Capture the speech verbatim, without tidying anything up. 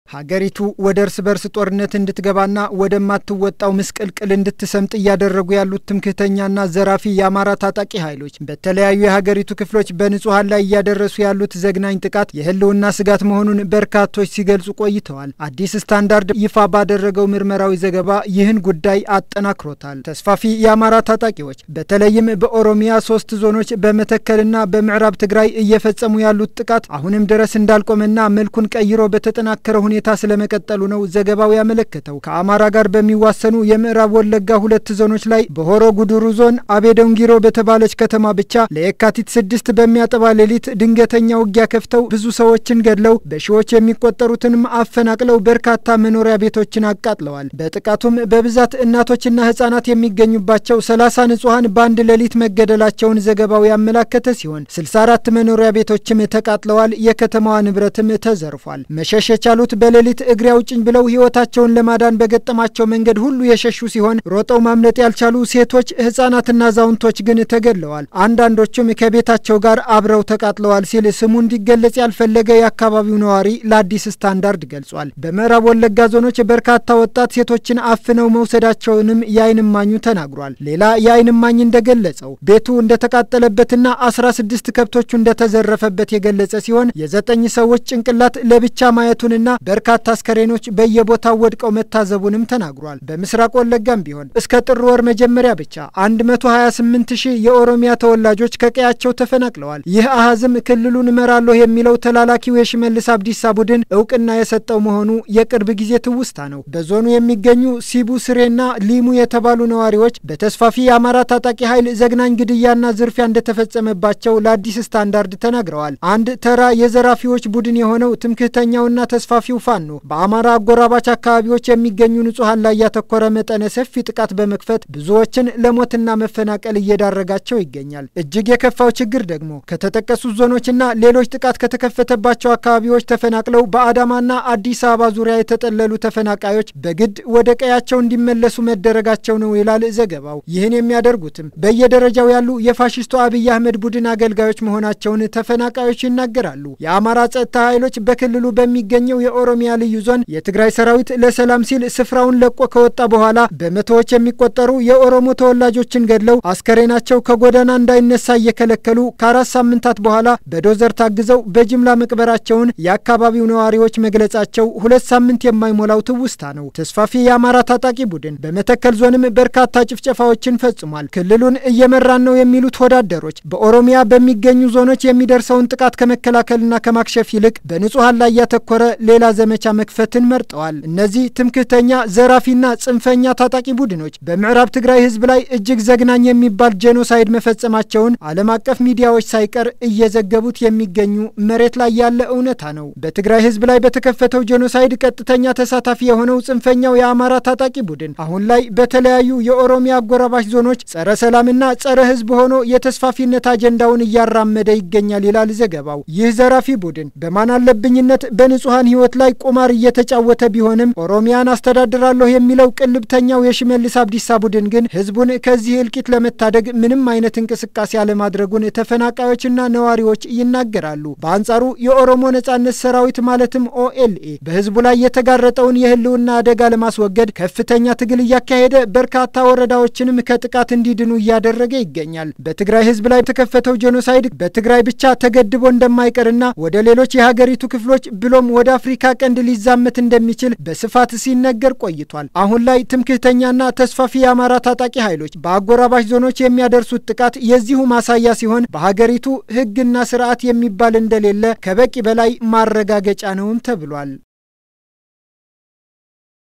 ሀገሪቱ ወደ እርስ በርስ ጦርነት እንድትገባና ወደማትወጣው ምስቅልቅል እንድትሰምጥ እያደረጉ ያሉት ትምክህተኛና ዘራፊ የአማራ ታጣቂ ኃይሎች በተለያዩ የሀገሪቱ ክፍሎች በንጹሃን ላይ እያደረሱ ያሉት ዘግናኝ ጥቃት የህልውና ስጋት መሆኑን በርካቶች ሲገልጹ ቆይተዋል። አዲስ ስታንዳርድ ይፋ ባደረገው ምርመራዊ ዘገባ ይህን ጉዳይ አጠናክሮታል። ተስፋፊ የአማራ ታጣቂዎች በተለይም በኦሮሚያ ሶስት ዞኖች በመተከልና በምዕራብ ትግራይ እየፈጸሙ ያሉት ጥቃት አሁንም ድረስ እንዳልቆመና መልኩን ቀይሮ በተጠናከረ ሁኔታ ስለመቀጠሉ ነው ዘገባው ያመለከተው። ከአማራ ጋር በሚዋሰኑ የምዕራብ ወለጋ ሁለት ዞኖች ላይ በሆሮ ጉዱሩ ዞን አቤዶንጊሮ በተባለች ከተማ ብቻ ለየካቲት ስድስት በሚያጠባ ሌሊት ድንገተኛ ውጊያ ከፍተው ብዙ ሰዎችን ገድለው በሺዎች የሚቆጠሩትንም አፈናቅለው በርካታ መኖሪያ ቤቶችን አቃጥለዋል። በጥቃቱም በብዛት እናቶችና ህጻናት የሚገኙባቸው ሰላሳ ንጹሃን በአንድ ሌሊት መገደላቸውን ዘገባው ያመለከተ ሲሆን ስልሳ አራት መኖሪያ ቤቶችም ተቃጥለዋል። የከተማዋ ንብረትም ተዘርፏል። መሸሽ የቻሉት በሌሊት እግሬ አውጭኝ ብለው ህይወታቸውን ለማዳን በገጠማቸው መንገድ ሁሉ የሸሹ ሲሆን ሮጠው ማምለጥ ያልቻሉ ሴቶች፣ ህፃናትና አዛውንቶች ግን ተገድለዋል። አንዳንዶቹም ከቤታቸው ጋር አብረው ተቃጥለዋል ሲል ስሙ እንዲገለጽ ያልፈለገ የአካባቢው ነዋሪ ለአዲስ ስታንዳርድ ገልጿል። በምዕራብ ወለጋ ዞኖች በርካታ ወጣት ሴቶችን አፍነው መውሰዳቸውንም የዓይን እማኙ ተናግሯል። ሌላ የዓይን እማኝ እንደገለጸው ቤቱ እንደተቃጠለበትና አስራ ስድስት ከብቶቹ እንደተዘረፈበት የገለጸ ሲሆን የዘጠኝ ሰዎች ጭንቅላት ለብቻ ማየቱንና በርካታ አስከሬኖች በየቦታው ወድቀው መታዘቡንም ተናግሯል። በምስራቅ ወለጋም ቢሆን እስከ ጥር ወር መጀመሪያ ብቻ መቶ ሃያ ስምንት ሺህ የኦሮሚያ ተወላጆች ከቀያቸው ተፈናቅለዋል። ይህ አሃዝም ክልሉን እመራለሁ የሚለው ተላላኪው የሽመልስ አብዲሳ ቡድን እውቅና የሰጠው መሆኑ የቅርብ ጊዜ ትውስታ ነው። በዞኑ የሚገኙ ሲቡ ስሬና ሊሙ የተባሉ ነዋሪዎች በተስፋፊ የአማራ ታጣቂ ኃይል ዘግናኝ ግድያና ዝርፊያ እንደተፈጸመባቸው ለአዲስ ስታንዳርድ ተናግረዋል። አንድ ተራ የዘራፊዎች ቡድን የሆነው ትምክህተኛውና ተስፋፊው ፋኖ በአማራ አጎራባች አካባቢዎች የሚገኙ ንጹሃን ላይ ያተኮረ መጠነ ሰፊ ጥቃት በመክፈት ብዙዎችን ለሞትና መፈናቀል እየዳረጋቸው ይገኛል። እጅግ የከፋው ችግር ደግሞ ከተጠቀሱት ዞኖችና ሌሎች ጥቃት ከተከፈተባቸው አካባቢዎች ተፈናቅለው በአዳማና አዲስ አበባ ዙሪያ የተጠለሉ ተፈናቃዮች በግድ ወደ ቀያቸው እንዲመለሱ መደረጋቸው ነው ይላል ዘገባው። ይህን የሚያደርጉትም በየደረጃው ያሉ የፋሽስቱ አብይ አህመድ ቡድን አገልጋዮች መሆናቸውን ተፈናቃዮች ይናገራሉ። የአማራ ጸጥታ ኃይሎች በክልሉ በሚገኘው የኦሮሚያ ልዩ ዞን የትግራይ ሰራዊት ለሰላም ሲል ስፍራውን ለቆ ከወጣ በኋላ በመቶዎች የሚቆጠሩ የኦሮሞ ተወላጆችን ገድለው አስከሬናቸው ከጎዳና እንዳይነሳ እየከለከሉ ከአራት ሳምንታት በኋላ በዶዘር ታግዘው በጅምላ መቅበራቸውን የአካባቢው ነዋሪዎች መግለጻቸው ሁለት ሳምንት የማይሞላው ትውስታ ነው። ተስፋፊ የአማራ ታጣቂ ቡድን በመተከል ዞንም በርካታ ጭፍጨፋዎችን ፈጽሟል። ክልሉን እየመራን ነው የሚሉት ወዳደሮች በኦሮሚያ በሚገኙ ዞኖች የሚደርሰውን ጥቃት ከመከላከልና ከማክሸፍ ይልቅ በንጹሃን ላይ ያተኮረ ሌላ ዘመቻ መክፈትን መርጠዋል። እነዚህ ትምክህተኛ ዘራፊና ጽንፈኛ ታጣቂ ቡድኖች በምዕራብ ትግራይ ህዝብ ላይ እጅግ ዘግናኝ የሚባል ጄኖሳይድ መፈጸማቸውን ዓለም አቀፍ ሚዲያዎች ሳይቀር እየዘገቡት የሚገኙ መሬት ላይ ያለ እውነታ ነው። በትግራይ ህዝብ ላይ በተከፈተው ጄኖሳይድ ቀጥተኛ ተሳታፊ የሆነው ጽንፈኛው የአማራ ታጣቂ ቡድን አሁን ላይ በተለያዩ የኦሮሚያ አጎራባች ዞኖች ጸረ ሰላምና ጸረ ህዝብ ሆኖ የተስፋፊነት አጀንዳውን እያራመደ ይገኛል ይላል ዘገባው። ይህ ዘራፊ ቡድን በማን አለብኝነት በንጹሃን ህይወት ላይ ቁማር እየተጫወተ ቢሆንም ኦሮሚያን አስተዳድራለሁ የሚለው ቅልብተኛው የሽመልስ አብዲሳ ቡድን ግን ህዝቡን ከዚህ እልቂት ለመታደግ ምንም አይነት እንቅስቃሴ አለማድረጉን ተፈናቃዮችና ነዋሪዎች ይናገራሉ። በአንጻሩ የኦሮሞ ነጻነት ሰራዊት ማለትም ኦኤልኤ በህዝቡ ላይ የተጋረጠውን የህልውና አደጋ ለማስወገድ ከፍተኛ ትግል እያካሄደ በርካታ ወረዳዎችንም ከጥቃት እንዲድኑ እያደረገ ይገኛል። በትግራይ ህዝብ ላይ የተከፈተው ጄኖሳይድ በትግራይ ብቻ ተገድቦ እንደማይቀርና ወደ ሌሎች የሀገሪቱ ክፍሎች ብሎም ወደ አፍሪካ ቀንድ ሊዛመት እንደሚችል በስፋት ሲነገር ቆይቷል። አሁን ላይ ትምክህተኛና ተስፋፊ የአማራ ታጣቂ ኃይሎች በአጎራባች ዞኖች የሚያደርሱት ጥቃት የዚሁ ማሳያ ሲሆን በሀገሪቱ ህግና ስርዓት የሚባል እንደሌለ ከበቂ በላይ ማረጋገጫ ነውም ተብሏል።